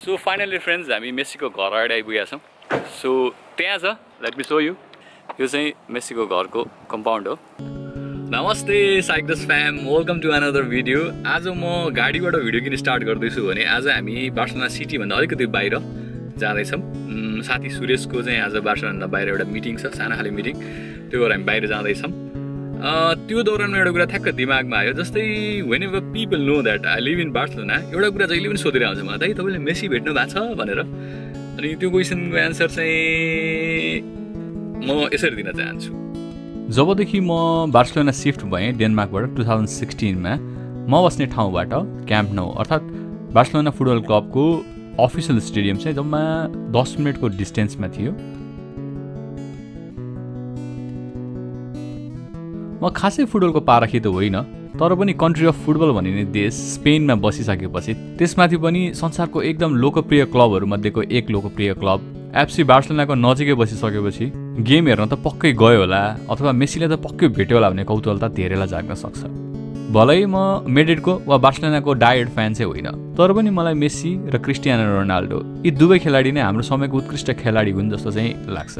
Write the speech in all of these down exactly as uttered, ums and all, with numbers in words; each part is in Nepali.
So finally friends, हामी मेसीको घर अगाडि आइपुगेका छौं. So त्यहाँ छ, let me show you. यो चाहिँ मेसीको घरको कम्पाउन्ड हो. नमस्ते साइक्लस फ्याम, वेलकम टु अनदर भिडियो. आज म गाडीबाट भिडियो किन स्टार्ट गर्दैछु भने आज हामी बार्सिलोना सिटी भन्दा अलिकति बाहिर जाँदैछौँ. साथी सुरेशको चाहिँ आज बार्सिलोना बाहिर एउटा मिटिङ छ, सानो खाले मिटिङ. त्यो भएर हामी बाहिर जाँदैछौँ. त्यो दौरानमा एउटा कुरा ठ्याक्क दिमागमा आयो, जस्तै whenever people know that I live in Barcelona, एउटा कुरा जहिले पनि सोधिरहन्छ मलाई, दाइ तपाईँले मेसी भेट्नु भएको छ भनेर. अनि त्यो क्वेसनको एन्सर चाहिँ म यसरी दिन चाहन्छु. जबदेखि म बार्सिलोना सिफ्ट भएँ डेनमार्कबाट टु थाउजन्ड सिक्सटिनमा म बस्ने ठाउँबाट क्याम्प नौ अर्थात् बार्सिलोना फुटबल क्लबको अफिसियल स्टेडियम चाहिँ जम्मा दस मिनटको डिस्टेन्समा थियो. म खासै फुटबलको पारखी त होइन, तर पनि कन्ट्री अफ फुटबल भनिने देश स्पेनमा बसिसकेपछि त्यसमाथि पनि संसारको एकदम लोकप्रिय क्लबहरूमध्येको एक लोकप्रिय क्लब एफसी बार्सिलोनाको नजिकै बसिसकेपछि गेम हेर्न त पक्कै गयो होला अथवा मेसीले त पक्कै भेट्यो होला भन्ने कौतूहलता धेरैलाई जाग्न सक्छ. भलै म मेड्रिडको वा बार्सिलोनाको डायड फ्यान चाहिँ होइन, तर पनि मलाई मेसी र क्रिस्टियानो रोनाल्डो यी दुवै खेलाडी नै हाम्रो समयको उत्कृष्ट खेलाडी हुन् जस्तो चाहिँ लाग्छ.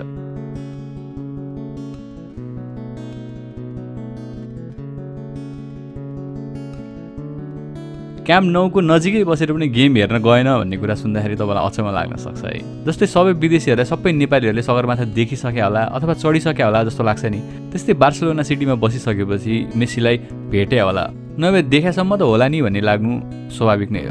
क्याम्प नौको नजिकै बसेर पनि गेम हेर्न गएन भन्ने कुरा सुन्दाखेरि तपाईँलाई अचम्म लाग्न सक्छ है. जस्तै सबै विदेशीहरूलाई सबै नेपालीहरूले सगरमाथा देखिसके होला अथवा चढिसके होला जस्तो लाग्छ नि, त्यस्तै बार्सिलोना सिटीमा बसिसकेपछि मेसीलाई भेटे होला, नभए देखासम्म त होला नि भन्ने लाग्नु स्वाभाविक नै हो.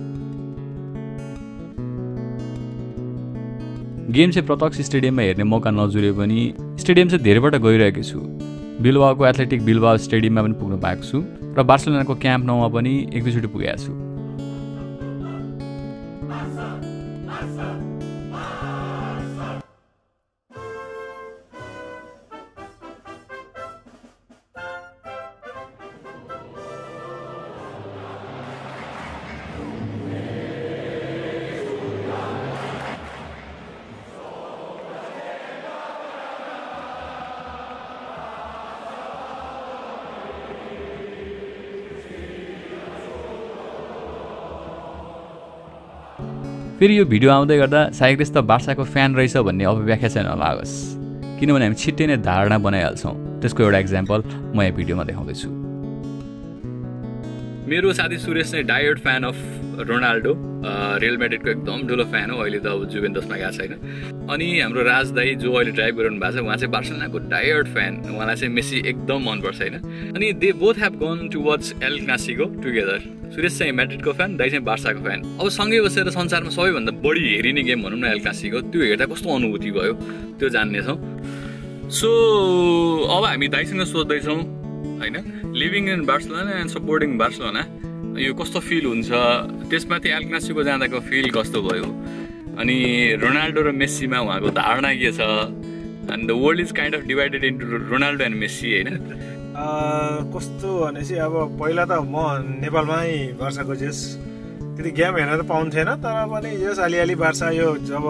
गेम चाहिँ प्रत्यक्ष स्टेडियममा हेर्ने मौका नजुरे पनि स्टेडियम चाहिँ धेरैपल्ट गइरहेको छु. बिल्बाओको एथलेटिक बिल्बाओ स्टेडियममा पनि पुग्नु पाएको छु र बार्सिलोनाको क्याम्प नौमा पनि एक दुईचोटि पुगेको छु. फेरि यो भिडियो आउँदै गर्दा साइक्लिस्ट त बार्साको फ्यान रहेछ भन्ने अपव्याख्या चाहिँ नलागोस्, किनभने हामी छिट्टै नै धारणा बनाइहाल्छौँ. त्यसको एउटा इक्जाम्पल म यहाँ भिडियोमा देखाउँदैछु. मेरो साथी सुरेश चाहिँ डायड फ्यान अफ रोनाल्डो, रियल म्याड्रिडको एकदम ठुलो फ्यान हो. अहिले त अब जुभेन्टसमा गएको छैन. अनि हाम्रो राज दाई जो अहिले ड्राइभ गरिरहनु भएको छ, उहाँ चाहिँ बार्सिलोनाको डायड फ्यान. उहाँलाई चाहिँ मेसी एकदम मनपर्छ होइन. अनि they both have gone to watch El Clasico together. Suresh चाहिँ म्याड्रिडको फ्यान, दाइ चाहिँ बार्साको फ्यान. अब सँगै बसेर संसारमा सबैभन्दा बढी हेरिने गेम भनौँ न एल क्लासिको, त्यो हेर्दा कस्तो अनुभूति भयो त्यो जान्नेछौँ. सो अब हामी दाइसँग सोध्दैछौँ होइन, living in Barcelona and supporting Barcelona यो कस्तो फिल हुन्छ, त्यसमाथि एल क्लासिको जाँदाको फिल कस्तो भयो, अनि रोनाल्डो र मेसीमा उहाँको धारणा के छ, and the world is kind of divided into Ronaldo and Messi होइन. कस्तो भनेपछि अब पहिला त म नेपालमै बार्साको जेस त्यति गेम हेर्न त पाउँथेन, तर पनि जेस अलिअलि बार्सा यो जब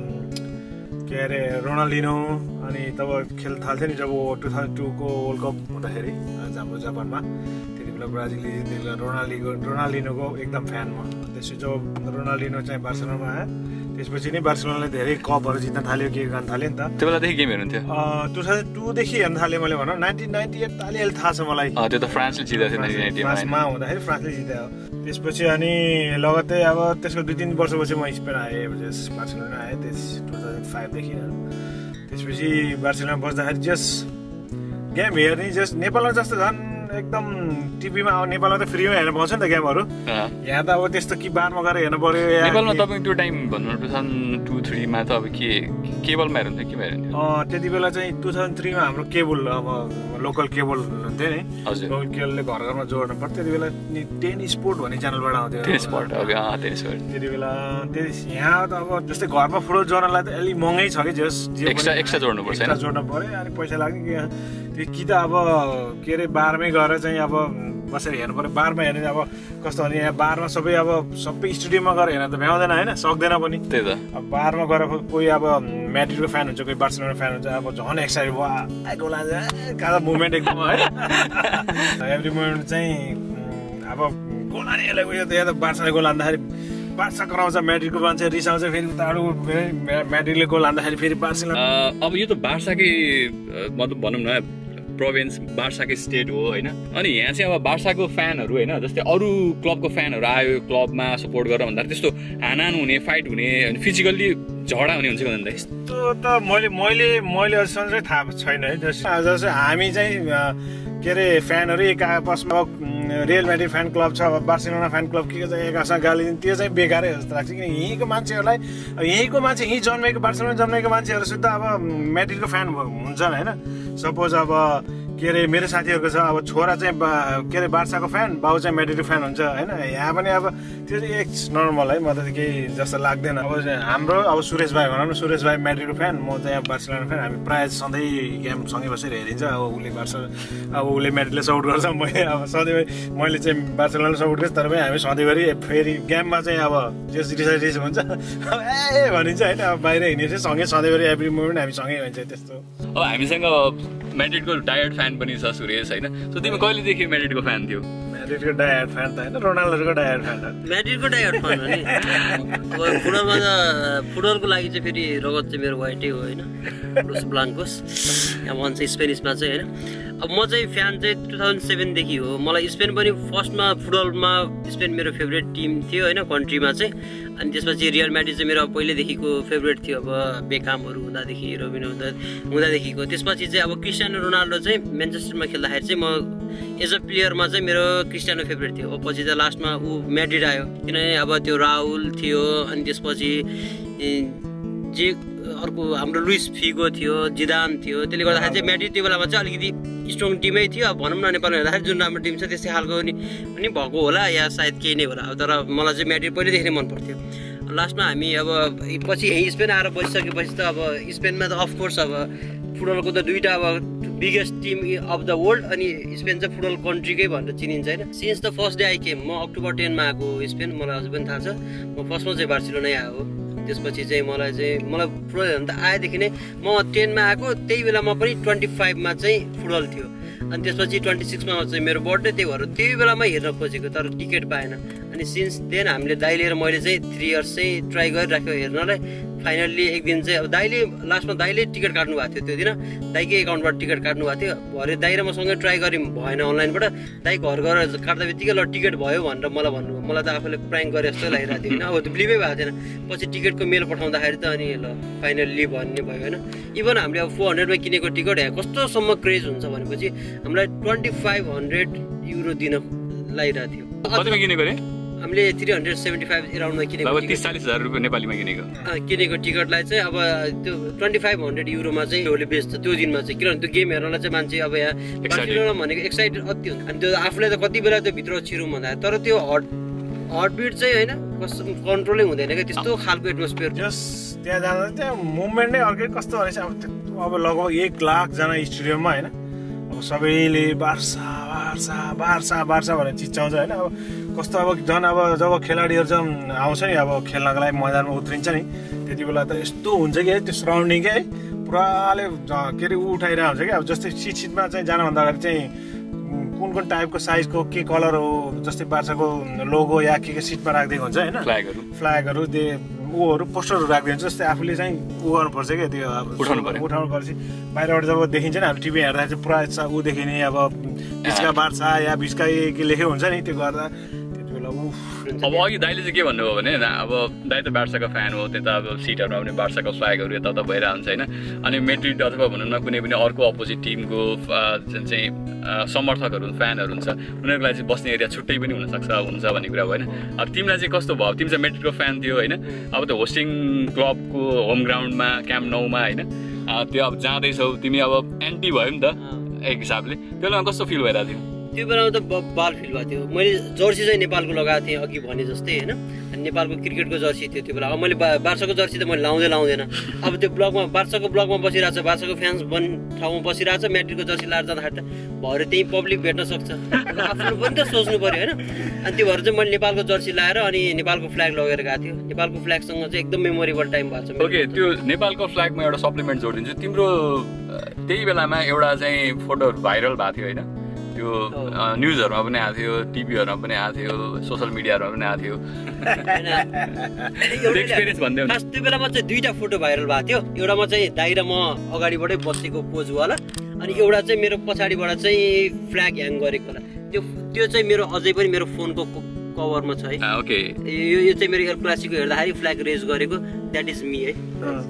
के अरे रोनाल्डिनो अनि तब खेल थाल्थ्यो नि, जब टु थाउजन्ड टूको वर्ल्ड कप हुँदाखेरि हाम्रो जापानमा, त्यति बेला ब्राजिलले त्यति बेला रोनाल्डिको रोनाल्डिनोको एकदम फ्यान म. त्यसपछि जब रोनाल्डिनो चाहिँ बार्सिलोनामा आयो त्यसपछि नै बार्सिलोनाले धेरै कपहरू जित्न थाल्यो, के गर्न थाल्यो नि त. त्यो बेलादेखि गेम हेर्नुहुन्थ्यो? टु थाउजन्ड टूदेखि हेर्न थालेँ मैले भनौँ. नाइन्टिन नाइन्टी एट अलिअलि थाहा छ मलाई. त्यो त फ्रान्सले जितेको थियो फ्रान्समा हुँदाखेरि फ्रान्सले जित्यो. त्यसपछि अनि लगत्तै अब त्यसको दुई तिन वर्षपछि म स्पेन आएँ, बार्सिलोना आएँ त्यस टु थाउजन्ड फाइभदेखि. त्यसपछि बार्सिलोना बस्दाखेरि जस गेम हेर्ने जस नेपालमा जस्तो झन् एकदम टिभीमा अब नेपालमा त फ्रीमा हेर्न पाउँछ नि त गेमहरू. यहाँ त अब त्यस्तो कि बारमा गएर हेर्नु पर्यो. नेपालमा तपाईँ त्यो टाइम भन्नु टु थाउजन्ड टू थ्रीमा त अब के केबलमा हेर्नुहुन्थ्यो, केमा हेर्नुहुन्थ्यो? त्यति बेला चाहिँ टु थाउजन्ड थ्रीमा हाम्रो केबल अब लोकल केबल हुन्थ्यो नि, लोकल केबलले घर घरमा जोड्नु पर्थ्यो. त्यति बेला टेन स्पोर्ट भन्ने च्यानलबाट आउँथ्यो. त्यति बेला यहाँ त अब जस्तै घरमा फुटबल जोड्नलाई त अलिक महँगै छ कि जस एक्स्ट्रा जोड्नु पर्छ, एक्स्ट्रा जोड्नु पर्यो अनि पैसा लाग्ने कि कि त अब के अरे बारमै गएर चाहिँ अब बसेर हेर्नु पर्यो. बारमा हेर्ने अब कस्तो भने यहाँ बारमा सबै अब सबै स्टेडियममा गएर हेर्न त भ्याउँदैन होइन, सक्दैन पनि. त्यही त अब बारमा गएर कोही अब म्याड्रिडको फ्यान हुन्छ, कोही बार्सिलोना फ्यान हुन्छ, अब झन् एक्साइटेड भयो गोल हान्छ कहाँ मुभमेन्ट एकदम है. एभ्री मोमेन्ट चाहिँ अब गोल हाने यसलाई उयो त यहाँ त बार्साले गोल हान्दाखेरि बार्सा कराउँछ म्याड्रिडको मान्छे रिसाउँछ फेरि उताबाट म्याड्रिडले गोल हान्दाखेरि फेरि बार्सिलोना अब यो त बार्साकै मतलब भनौँ न प्रोभिन्स बार्साकै स्टेट हो होइन अनि यहाँ चाहिँ अब बार्साको फ्यानहरू होइन जस्तै अरू क्लबको फ्यानहरू आयो क्लबमा सपोर्ट गरेर भन्दाखेरि त्यस्तो हानान हुने फाइट हुने अनि फिजिकल्ली झगडा हुने हुन्छ भन्दा यस्तो त मैले मैले मैले अझसम्म चाहिँ थाहा छैन है जस्तै जस्तै हामी चाहिँ के अरे फ्यानहरू एक आपसमा रियल म्याड्रिड फ्यान क्लब छ बार्सिलोना फ्यान क्लब के चाहिँ एकअर्कासँग गाली दिने त्यो चाहिँ बेकारै जस्तो लाग्छ किन यहीँको मान्छेहरूलाई यहीँको मान्छे यहीँ जन्मेको बार्सिलोना जन्मेको मान्छेहरू सुद्ध अब म्याड्रिडको फ्यान हुन्छन् होइन सपोज अब के अरे मेरो साथीहरूको छ अब छोरा चाहिँ के अरे बार्साको फ्यान बाउ चाहिँ म्याड्रिडको फ्यान हुन्छ होइन यहाँ पनि अब त्यो चाहिँ एक नर्मल है म त केही जस्तो लाग्दैन अब हाम्रो अब सुरेश भाइ भनौँ न सुरेश भाइ म्याड्रिडको फ्यान म चाहिँ अब बार्सिलोना फ्यान हामी प्रायः सधैँ गेम सँगै बसेर हेरिन्छ अब उसले बार्सा अब उसले म्याड्रिडले सपोर्ट गर्छ मैले अब सधैँ मैले चाहिँ बार्सिलोनाले सपोर्ट गर्छु तर पनि हामी सधैँभरि फेरि गेममा चाहिँ अब जस रिसाइ रिस हुन्छ अब ए भनिन्छ होइन अब बाहिर हिँडेपछि सँगै सधैँभरि एभ्री मोमेन्ट हामी सँगै हुन्छ त्यस्तो अब हामीसँग म्याड्रिडको डायर्ड फ्यान पनि छ सुरेश होइन सो तिमी कहिलेदेखि म्याड्रिडको फ्यान थियो म्याड्रिडको डायर्ड फ्यान त होइन रोनाल्डोको डायर्ड फ्यान म्याड्रिडको डायर्ड फ्यान हो नि फुटबलमा त फुटबलको लागि चाहिँ फेरि रगत चाहिँ मेरो वाइटै हो होइन लुस ब्लाङ्कोस यहाँ भन्छ स्पेनिसमा चाहिँ होइन अब म चाहिँ फ्यान चाहिँ टु थाउजन्ड सेभेनदेखि हो मलाई स्पेन पनि फर्स्टमा फुटबलमा स्पेन मेरो फेभरेट टिम थियो होइन कन्ट्रीमा चाहिँ अनि त्यसपछि रियल म्याड्रिड चाहिँ मेरो पहिल्यैदेखिको फेभरेट थियो अब बेकामहरू हुँदादेखि रोबिनो हुँदा हुँदादेखिको त्यसपछि चाहिँ अब क्रिस्टियानो रोनाल्डो चाहिँ म्यान्चेस्टरमा खेल्दाखेरि चाहिँ म एज अ प्लेयरमा चाहिँ मेरो क्रिस्टियानो फेभरेट थियो अब पछि चाहिँ लास्टमा ऊ म्याड्रिड आयो किनभने अब त्यो राहुल थियो अनि त्यसपछि जे अर्को हाम्रो लुइस फिगो थियो जिदान थियो त्यसले गर्दाखेरि चाहिँ म्याड्रिड त्यो बेलामा चाहिँ अलिकति स्ट्रङ टिमै थियो अब भनौँ न नेपालमा हेर्दाखेरि जुन राम्रो टिम छ त्यस्तै खालको नि पनि भएको होला या सायद केही नै होला अब तर मलाई चाहिँ म्याड्रिड पहिल्यैदेखि नै मन पर्थ्यो लास्टमा हामी अब पछि यहीँ स्पेन आएर बसिसकेपछि त अब स्पेनमा त अफकोर्स अब फुटबलको त दुईवटा अब biggest team of the world अनि स्पेन चाहिँ फुटबल कन्ट्रीकै भनेर चिनिन्छ होइन since the first day I came म अक्टोबर टेनमा आएको स्पेन मलाई अझै पनि थाहा छ म फर्स्टमा चाहिँ बार्सिलोनै आएको त्यसपछि चाहिँ मलाई चाहिँ मलाई फुटबल त आएदेखि नै म टेनमा आएको त्यही बेलामा पनि ट्वेन्टी फाइभमा चाहिँ फुटबल थियो अनि त्यसपछि ट्वेन्टी सिक्समा चाहिँ मेरो बर्थडे त्यही भएर त्यही बेलामा हेर्न खोजेको तर टिकट पाएन अनि सिन्स देन हामीले दाइ लिएर मैले चाहिँ थ्री इयर्स चाहिँ ट्राई गरिराख्यो हेर्नलाई फाइनल्ली एक दिन चाहिँ अब दाइले लास्टमा दाइले टिकट काट्नु भएको थियो त्यो दिन दाइकै एकाउन्टबाट टिकट काट्नु भएको थियो भरे दाइ र मसँगै ट्राई गऱ्यौँ भएन अनलाइनबाट दाइ घर गएर काट्दा बित्तिकै ल टिकट भयो भनेर मलाई भन्नुभयो मलाई त आफूले प्राङ्क गरे जस्तो लागिरहेको थियो होइन अब त्यो बिलिभै भएको थिएन पछि टिकटको मेल पठाउँदाखेरि त अनि ल फाइनल्ली भन्ने भयो होइन इभन हामीले अब फोर हन्ड्रेडमा किनेको टिकट यहाँ कस्तोसम्म क्रेज हुन्छ भनेपछि हामीलाई ट्वेन्टी फाइभ हन्ड्रेड युरो दिन लागिरहेको थियो कतिमा किनेको अरे हामीले थ्री हन्ड्रेड सेभेन्टी फाइभ एराउन्डमा किनेको तिस चालिस हजार रुपियाँ नेपालीमा किनेको किनेको टिकटलाई चाहिँ अब त्यो ट्वेन्टी फाइभ हन्ड्रेड युरोमा चाहिँ उसले बेच्छ त्यो दिनमा चाहिँ किनभने त्यो गेम हेर्नलाई चाहिँ मान्छे अब यहाँ बार्सिलोना भनेको एक्साइटेड अति हुन्छ अनि त्यो आफूलाई त कति बेला त्यो भित्र छिरौँ भन्दा तर त्यो हट हर्टबिट चाहिँ होइन कस्तो कन्ट्रोलै हुँदैन क्या त्यस्तो खालको एटमोस्फियर जस त्यहाँ जाँदा त्यहाँ मुभमेन्ट नै अर्कै कस्तो रहेछ अब अब लगभग एक लाखजना स्टेडियममा होइन अब सबैले बार्सा बार्सा बार्सा बार्सा भनेर चिच्याउँछ होइन अब कस्तो अब झन् अब जब खेलाडीहरू चाहिँ आउँछ नि अब खेल्नको लागि मैदानमा उत्रिन्छ नि त्यति बेला त यस्तो हुन्छ कि त्यो सराउन्डिङ क्या है पुराले के अरे ऊ उठाइरहेको हुन्छ क्या अब जस्तै सिट सिटमा चाहिँ जानुभन्दा अगाडि चाहिँ कुन कुन टाइपको साइजको के कलर हो जस्तै बार्साको लोगो या के के सिटमा राखिदिएको हुन्छ होइन फ्ल्यागहरू फ्ल्यागहरू त्यो ऊहरू पोस्टरहरू राखिदिएको हुन्छ जस्तै आफूले चाहिँ ऊ गर्नुपर्छ क्या त्यो अब उठाउनु पर्यो उठाउनु पर्छ बाहिरबाट जब देखिन्छ नि अब टिभी हेर्दा चाहिँ पुरा ऊ देखिने अब बिचका बार्सा या बिचका के लेखेको हुन्छ नि त्यो गर्दा त्यति बेला ऊ अब अघि दाइले चाहिँ के भन्नुभयो भने अब दाइ त बार्साको फ्यान हो त्यता अब सिटहरूमा पनि बार्साको फ्ल्यागहरू यताउता भइरहेको हुन्छ होइन अनि म्याड्रिड अथवा भनौँ न कुनै पनि अर्को अपोजिट टिमको जुन चाहिँ समर्थकहरू फ्यानहरू हुन्छ उनीहरूको लागि चाहिँ बस्ने एरिया छुट्टै पनि हुनसक्छ हुन्छ भन्ने कुरा हो होइन अब तिमीलाई चाहिँ कस्तो भयो तिमी चाहिँ म्याड्रिडको फ्यान थियो होइन अब त्यो होस्टिङ क्लबको होम ग्राउन्डमा क्याम्प नौमा होइन त्यो अब जाँदैछौ तिमी अब एन्टी भयो नि त एक हिसाबले त्यो बेलामा कस्तो फिल भइरहेको थियो त्यो बेलामा त बाल फिल भएको थियो मैले जर्सी चाहिँ नेपालको लगाएको थिएँ अघि भने जस्तै होइन अनि नेपालको क्रिकेटको जर्सी थियो त्यो बेला अब मैले बार्साको जर्सी त मैले लाउँदै लाउँदैन अब त्यो ब्लगमा बार्साको ब्लगमा बसिरहेको छ बार्साको फ्यान्स बन ठाउँमा बसिरहेको छ म्याड्रिडको जर्सी लाएर जाँदाखेरि त भरे त्यहीँ पब्लिक भेट्न सक्छ आफ्नो पनि त सोच्नु पऱ्यो होइन अनि त्यो भएर चाहिँ मैले नेपालको जर्सी लाएर अनि नेपालको फ्ल्याग लगेर गएको थियो नेपालको फ्ल्यागसँग चाहिँ एकदम मेमोरेबल टाइम भएको छ ओके त्यो नेपालको फ्ल्यागमा एउटा सप्लिमेन्ट जोडिदिन्छु तिम्रो त्यही बेलामा एउटा चाहिँ फोटोहरू भाइरल भएको थियो होइन त्यो न्युजहरूमा पनि आएको थियो, टिभीहरूमा पनि आएको थियो, सोसियल मिडियाहरूमा पनि आएको थियो। एक्सपिरियन्स भन्दै खास त्यो बेलामा चाहिँ दुईटा फोटो भाइरल भएको थियो। एउटामा चाहिँ दाइ र म अगाडिबाटै बसेको पोजवाला, अनि एउटा चाहिँ मेरो पछाडिबाट चाहिँ फ्ल्याग ह्याङ गरेको होला। त्यो त्यो चाहिँ मेरो अझै पनि मेरो फोनको कभरमा छ है। ओके, यो यो चाहिँ मेरो एल क्लासिकको हेर्दाखेरि फ्ल्याग रेज गरेको द्याट इज मी है।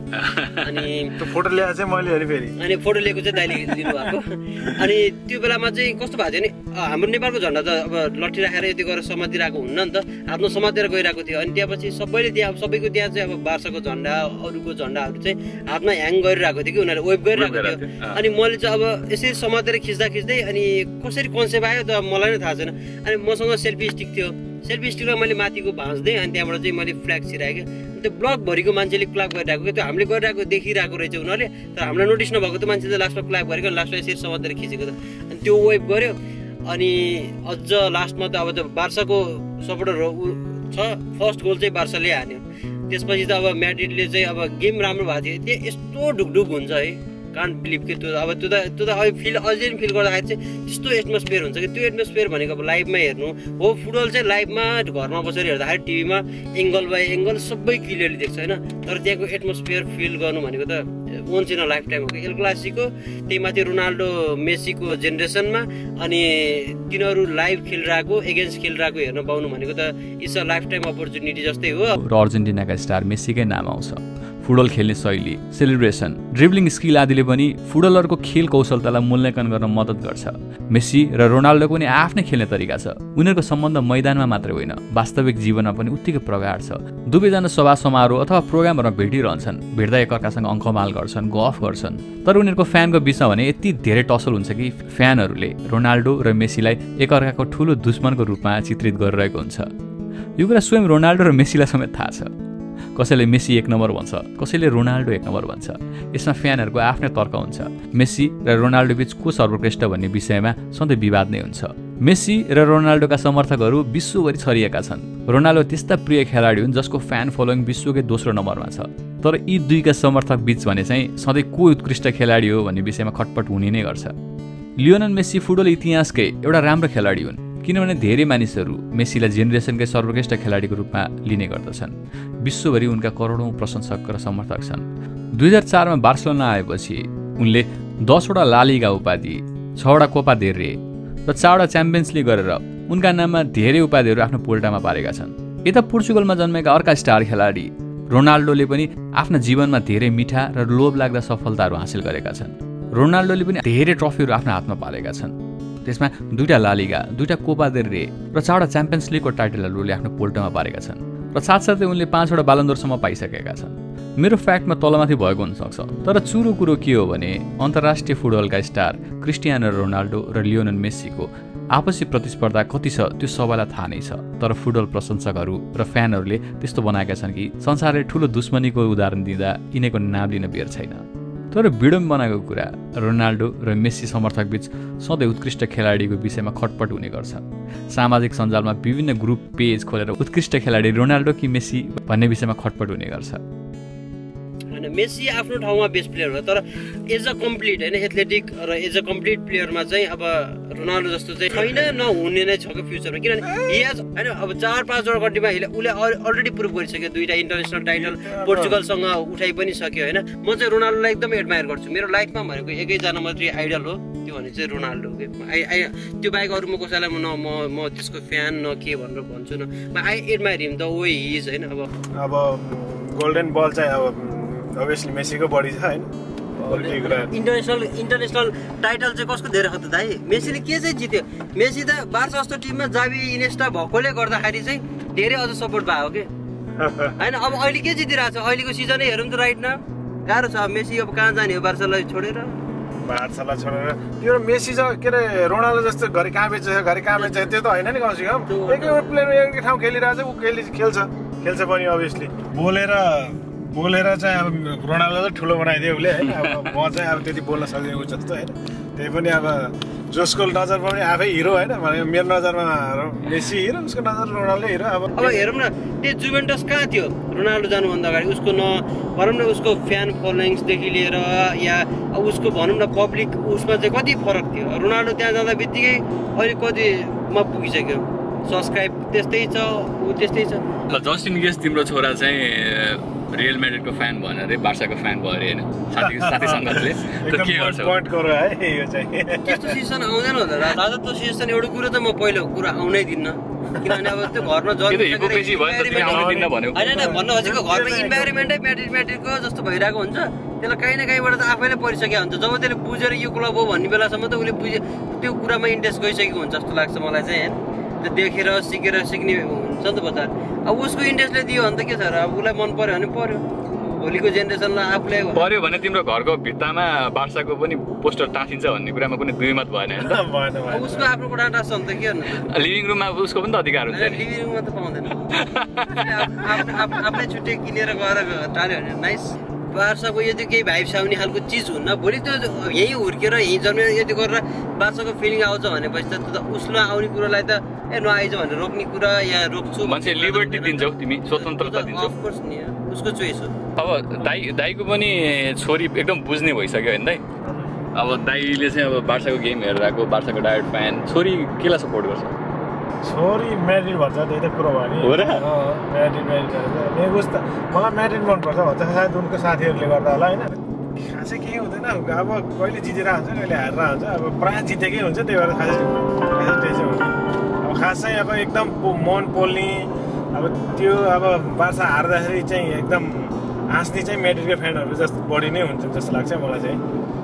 अनि त्यो फोटो ल्याएर चाहिँ मैले हेरेँ फेरि, अनि फोटो लिएको चाहिँ दाइले दिनु भएको। अनि त्यो बेलामा चाहिँ कस्तो भएको थियो नि, हाम्रो नेपालको झन्डा त अब लट्ठी राखेर यति गरेर समातिरहेको हुन्न नि त, आफ्नो समातेर गइरहेको थियो। अनि त्यहाँपछि सबैले त्यहाँ सबैको त्यहाँ चाहिँ अब बार्साको झन्डा अरूको झन्डाहरू चाहिँ हातमा ह्याङ गरिरहेको थियो कि उनीहरूले वेब गरिरहेको थियो। अनि मैले चाहिँ अब यसरी समातेर खिच्दा खिच्दै अनि कसरी कन्सेप्ट आयो त मलाई नै थाहा छैन। अनि मसँग सेल्फी स्टिक थियो, सेल्फी स्टिकलाई मैले माथिको भाँच्दै अनि त्यहाँबाट चाहिँ मैले फ्ल्याग छिराएँ क्या। त्यो ब्लकभरिको मान्छेले क्ल्याप गरिरहेको क्या, त्यो हामीले गरिरहेको देखिरहेको रहेछ उनीहरूले, तर हामीलाई नोटिस नभएको त मान्छे चाहिँ लास्टमा क्ल्याप गरेको, लास्टमा यसरी समातेर खिचेको त। अनि त्यो वेब गऱ्यो। अनि अझ लास्टमा त अब त्यो बार्साको सपोर्टर छ, फर्स्ट गोल चाहिँ बार्साले हान्यो। त्यसपछि त अब म्याड्रिडले चाहिँ अब गेम राम्रो भएको थियो, त्यो यस्तो ढुकढुक हुन्छ है, कान्ट बिलिभ कि त्यो अब त्यो त त्यो त अब फिल अझै फिल गर्दाखेरि चाहिँ त्यस्तो एटमोस्फियर हुन्छ कि त्यो एटमोस्फियर भनेको अब लाइभमा हेर्नु हो। फुटबल चाहिँ लाइभमा घरमा बसेर हेर्दाखेरि टिभीमा एङ्गल बाई एङ्गल सबै क्लियरली देख्छ होइन, तर त्यहाँको एटमोस्फियर फिल गर्नु भनेको त once in a life time हो कि। एल क्लासिको त्यही माथि रोनाल्डो मेसीको जेनेरेसनमा अनि तिनीहरू लाइभ खेलिरहेको एगेन्स्ट खेलिरहेको हेर्न पाउनु भनेको त it's a life time opportunity जस्तै हो। र अर्जेन्टिनाका स्टार मेसीकै नाम आउँछ। फुटबल खेल्ने शैली, सेलिब्रेसन, ड्रिब्लिङ स्किल आदिले पनि फुटबलरको खेल कौशलतालाई मूल्याङ्कन गर्न मद्दत गर्छ। मेसी र रोनाल्डोको पनि आफ्नै खेल्ने तरिका छ। उनीहरूको सम्बन्ध मैदानमा मात्रै होइन, वास्तविक जीवनमा पनि उत्तिकै प्रगाढ छ। दुवैजना सभा समारोह अथवा प्रोग्रामहरूमा भेटिरहन्छन्, भेट्दा एकअर्कासँग अङ्कमाल गर्छन्, गफ गर्छन्। तर उनीहरूको फ्यानको बिचमा भने यति धेरै टसल हुन्छ कि फ्यानहरूले रोनाल्डो र मेसीलाई एकअर्काको ठुलो दुश्मनको रूपमा चित्रित गरिरहेको हुन्छ। यो कुरा स्वयं रोनाल्डो र मेसीलाई समेत थाहा छ। कसैले मेसी एक नम्बर भन्छ, कसैले रोनाल्डो एक नम्बर भन्छ। यसमा फ्यानहरूको आफ्नै तर्क हुन्छ। मेसी र रोनाल्डो बीच को सर्वश्रेष्ठ भन्ने विषयमा सधैँ विवाद नै हुन्छ। मेसी र रोनाल्डोका समर्थकहरू विश्वभरि छरिएका छन्। रोनाल्डो त्यस्ता प्रिय खेलाडी हुन् जसको फ्यान फलोइङ विश्वकै दोस्रो नम्बरमा छ। तर यी दुईका समर्थक बीच भने चाहिँ सधैँ को उत्कृष्ट खेलाडी हो भन्ने विषयमा खटपट हुने नै गर्छ। लियोनल मेसी फुटबल इतिहासकै एउटा राम्रो खेलाडी हुन्, किनभने धेरै मानिसहरू मेसीलाई जेनेरेसनकै सर्वश्रेष्ठ खेलाडीको रूपमा लिने गर्दछन्। विश्वभरि उनका करोडौँ प्रशंसक र समर्थक छन्। दुई हजार चारमा बार्सलोना आएपछि उनले दसवटा ला लिगा उपाधि, छवटा कोपा देल रे र चारवटा च्याम्पियन्स लिग गरेर उनका नाममा धेरै उपाधिहरू आफ्नो पोल्टामा पारेका छन्। यता पोर्चुगलमा जन्मेका अर्का स्टार खेलाडी रोनाल्डोले पनि आफ्ना जीवनमा धेरै मिठा र लोभ लाग्दा सफलताहरू हासिल गरेका छन्। रोनाल्डोले पनि धेरै ट्रफीहरू आफ्नो हातमा पालेका छन्। त्यसमा दुईटा ला लिगा, दुईटा कोपा देल रे र चारवटा च्याम्पियन्स लिगको टाइटलहरूले आफ्नो पोल्टोमा पारेका छन् र साथसाथै उनले पाँचवटा बालन्दोरसम्म पाइसकेका छन्। मेरो फ्याक्टमा तलमाथि भएको हुनसक्छ, तर चुरो कुरो के हो भने अन्तर्राष्ट्रिय फुटबलका स्टार क्रिस्टियानो रोनाल्डो र लियोनल मेसीको आपसी प्रतिस्पर्धा कति छ त्यो सबैलाई थाहा नै छ। तर फुटबल प्रशंसकहरू र फ्यानहरूले त्यस्तो बनाएका छन् कि संसारले ठुलो दुश्मनीको उदाहरण दिँदा यिनीको नाम लिन बेर छैन। तर विडम्बनाको कुरा, रोनाल्डो र मेसी समर्थक बीच सधैँ उत्कृष्ट खेलाडीको विषयमा खटपट हुने गर्छ। सामाजिक सञ्जालमा विभिन्न ग्रुप पेज खोलेर उत्कृष्ट खेलाडी रोनाल्डो कि मेसी भन्ने विषयमा खटपट हुने गर्छ। होइन, मेसी आफ्नो ठाउँमा बेस्ट प्लेयर हो, तर एज अ कम्प्लिट होइन एथलेटिक र एज अ कम्प्लिट प्लेयरमा चाहिँ अब रोनाल्डो जस्तो चाहिँ छैन, नहुने नै छ कि फ्युचरमा। किनभने हिज होइन अब चार पाँचवटा कन्ट्रीमा उसले अलरेडी प्रुभ गरिसक्यो, दुईवटा इन्टरनेसनल टाइटल पोर्चुगलसँग उठाइ पनि सक्यो होइन। म चाहिँ रोनाल्डोलाई एकदमै एडमायर गर्छु। मेरो लाइफमा भनेको एकैजना मात्रै आइडल हो, त्यो भने चाहिँ रोनाल्डो। आई आई त्यो बाहेक अरू म कसैलाई म म म त्यसको फ्यान न के भनेर भन्छु न, I admire him the way he is होइन। अब अब गोल्डन बल चाहिँ अब अभियसली मेसीको बढी छ होइन। इन्टरनेसनल इन्टरनेसनल टाइटल चाहिँ कसको धेरै हो त दाइ? मेसीले के चाहिँ जित्यो? मेसी त बार्सा जस्तो टिममा जावी इनेस्टा भएकोले गर्दाखेरि चाहिँ धेरै अझ सपोर्ट भयो कि होइन। अब अहिले के जितिरहेको छ? अहिलेको सिजनै हेरौँ त राइट न, गाह्रो छ। मेसी अब कहाँ जाने हो बार्सालाई छोडेर? बार्सालाई छोडेर त्यो मेसी चाहिँ के अरे रोनाल्डो जस्तो घरि कहाँ बेच्छ घरि कहाँ बेच्छ त्यो त होइन नि। कमसेकम एकै प्लेयर एकै ठाउँ खेलिरहेको छ, ऊ खेलि खेल्छ खेल्छ पनि अभियसली। बोलेर बोलेर चाहिँ अब रोनाल्डो चाहिँ ठुलो बनाइदियो उसले होइन अब म चाहिँ अब त्यति बोल्न सक्दिनँ जस्तो होइन त्यही पनि अब जसको नजरमा पनि आफै हिरो होइन भने मेरो नजरमा मेसी हिरो उसको नजरमा रोनाल्डो हिरो अब अब हेरौँ न त्यो जुभेन्टस कहाँ थियो रोनाल्डो जानुभन्दा अगाडि उसको न भनौँ न उसको फ्यान फलोइङ्सदेखि लिएर या उसको भनौँ न पब्लिक उसमा चाहिँ कति फरक थियो रोनाल्डो त्यहाँ जाँदा बित्तिकै अहिले कतिमा पुगिसक्यो सब्सक्राइब त्यस्तै छ ऊ त्यस्तै छ जस्ट इन केस तिम्रो छोरा चाहिँ रियल म्याड्रिडको फ्यान भएन अरे बार्साको फ्यान भयो अरे होइन साथी साथी सङ्गतले त के गर्छ पोइन्ट गरौ है यो चाहिँ त्यस्तो सिचुएसन आउँदैन होला राजा त्यो सिचुएसन एउटा कुरो त म पहिलो कुरा आउनै दिन्न किनभने अब त्यो घरमा हिपोक्रेसी भयो नि त तिमी आउनै दिन्न भन्यो होइन होइन भन्नु खोजेको घरमा इन्भाइरोमेन्टै म्याड्रिड म्याड्रिडको जस्तो भइरहेको हुन्छ त्यसलाई काहीँ न काहीँबाट त आफैले परिसकेको हुन्छ जब त्यसले बुझेर यो क्लब हो भन्ने बेलासम्म त उसले बुझे त्यो कुरामा इन्ट्रेस्ट गइसकेको हुन्छ जस्तो लाग्छ मलाई चाहिँ होइन त्यो देखेर सिकेर सिक्ने हुन्छ नि त बच्चा अब उसको इन्ट्रेस्टले दियो भने त के छ र अब उसलाई मन पर्यो भने पर्यो भोलिको जेनेरेसनलाई आफूलाई पर्यो भने तिम्रो घरको भित्तामा बार्साको पनि पोस्टर टाँसिन्छ भन्ने कुरामा कुनै दुई मत भएन अब उसको आफ्नो कोठा टाँस्छ भने त के गर्नु लिभिङ रुममा उसको पनि त अधिकार हुन्छ लिभिङ रुममा त पाउँदैन आफ्नै छुट्टै किनेर गएर टाल्यो भने नाइस बार्साको यदि केही भाइब्स आउने खालको चिज हुन्न भोलि त्यो यहीँ हुर्केर यहीँ जन्मेर यदि गरेर बार्साको फिलिङ आउँछ भनेपछि त उसलाई आउने कुरालाई त ए नआइज भनेर रोक्ने कुरा या रोक्छु मान्छे लिबर्टी दिन्छौ तिमी स्वतन्त्रता दिन्छौ अफकोर्स नि उसको चोइस हो अब दाइ दाइको पनि छोरी एकदम बुझ्ने भइसक्यो होइन दाइ अब दाइले चाहिँ अब बार्साको गेम हेरेर आएको बार्साको डायरेक्ट फ्यान छोरी केलाई सपोर्ट गर्छ छोरी म्याड्रिड भन्छ त्यही त कुरो भयो नि हो र म्याड्रिड म्याड्रिड नेगुस त मलाई म्याड्रिड मनपर्छ भन्छ सायद उनको साथीहरूले गर्दा होला होइन खासै केही हुँदैन अब कहिले जितेर हुन्छ कहिले हारेर हुन्छ अब प्रायः जितेकै हुन्छ त्यही भएर खासै खासै टेन्सन हुन्छ अब खास चाहिँ अब एकदम मन पोल्ने अब त्यो अब बार्सा हार्दाखेरि चाहिँ एकदम हाँस्ने चाहिँ म्याड्रिडको फ्यानहरू जस्तो बढी नै हुन्छ जस्तो लाग्छ मलाई चाहिँ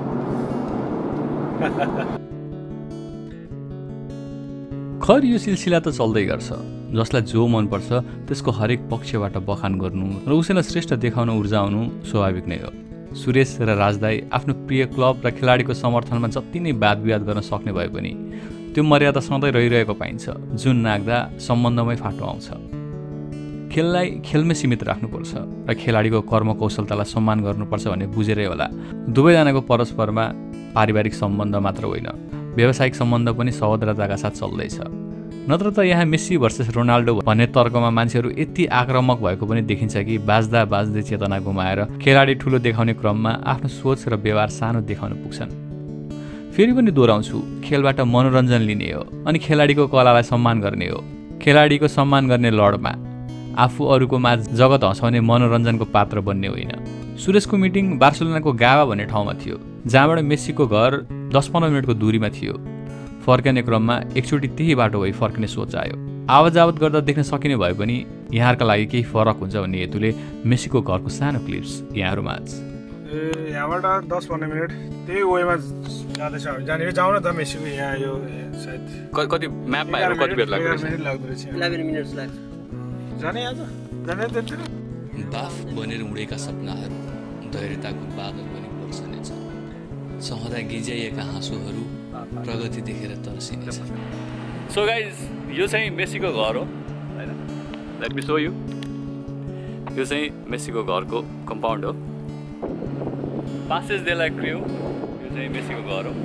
खैर यो सिलसिला त चल्दै गर्छ जसलाई जो मनपर्छ त्यसको हरेक पक्षबाट बखान गर्नु र उसैलाई श्रेष्ठ देखाउन ऊर्जाउनु स्वाभाविक नै हो सुरेश र राजदाई आफ्नो प्रिय क्लब र खेलाडीको समर्थनमा जति नै वाद विवाद गर्न सक्ने भए पनि त्यो मर्यादा सधैँ रहिरहेको पाइन्छ जुन नाग्दा सम्बन्धमै फाटो आउँछ खेललाई खेलमै सीमित राख्नुपर्छ र खेलाडीको कर्म कौशलतालाई सम्मान गर्नुपर्छ भन्ने बुझेरै होला दुवैजनाको परस्परमा पारिवारिक सम्बन्ध मात्र होइन व्यावसायिक सम्बन्ध पनि सहोदरताका साथ चल्दैछ नत्र त यहाँ मेस्सी भर्सेस रोनाल्डो भन्ने तर्कमा मान्छेहरू यति आक्रामक भएको पनि देखिन्छ कि बाज्दा बाज्दै चेतना गुमाएर खेलाडी ठुलो देखाउने क्रममा आफ्नो सोच र व्यवहार सानो देखाउन पुग्छन् फेरि पनि दोहोऱ्याउँछु खेलबाट मनोरञ्जन लिने हो अनि खेलाडीको कलालाई सम्मान गर्ने हो खेलाडीको सम्मान गर्ने लडमा आफू अरूको माझ जगत हँसाउने मनोरञ्जनको पात्र बन्ने होइन सुरेशको मिटिङ बार्सेलोनाको गावा भन्ने ठाउँमा थियो जहाँबाट मेस्सीको घर दस पन्ध्र मिनटको दूरीमा थियो फर्कने क्रममा एकचोटि त्यही बाटो भई फर्किने सोच आयो आवत जावत गर्दा देख्न सकिने भए पनि यहाँहरूका लागि केही फरक हुन्छ भन्ने हेतुले मेस्सीको घरको सानो क्लिप्स यहाँहरूमाझ ए यहाँबाट दस पन्ध्र मिनट त्यही वेमा जाँदैछ जाने जाउँ न त मेस्सीको यहाँ यो सायद कति म्यापमा हेर्नु कति बेर लाग्छ लाग्दो रहेछ इलेभेन मिनट्स लाग्छ जाने आज जाने त्यतिर बाफ बनेर उडेका सपनाहरू धैर्यताको बादल बनि पर्छनेछ सहँदा गिजाइएका हाँसोहरू प्रगति देखेर तर्सिनेछ सो गाइज यो चाहिँ मेस्सीको घर हो होइन लेट मी सो यु यो चाहिँ मेस्सीको घरको कम्पाउन्ड हो पासेज दे ला क्रिउ यो चाहिँ मेस्सीको घर हो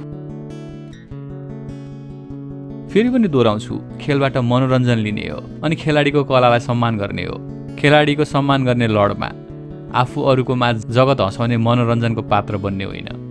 फेरि पनि दोहोऱ्याउँछु खेलबाट मनोरञ्जन लिने हो अनि खेलाडीको कलालाई सम्मान गर्ने हो खेलाडीको सम्मान गर्ने लडमा आफू अरूको माझ जगत हँसाउने मनोरञ्जनको पात्र बन्ने होइन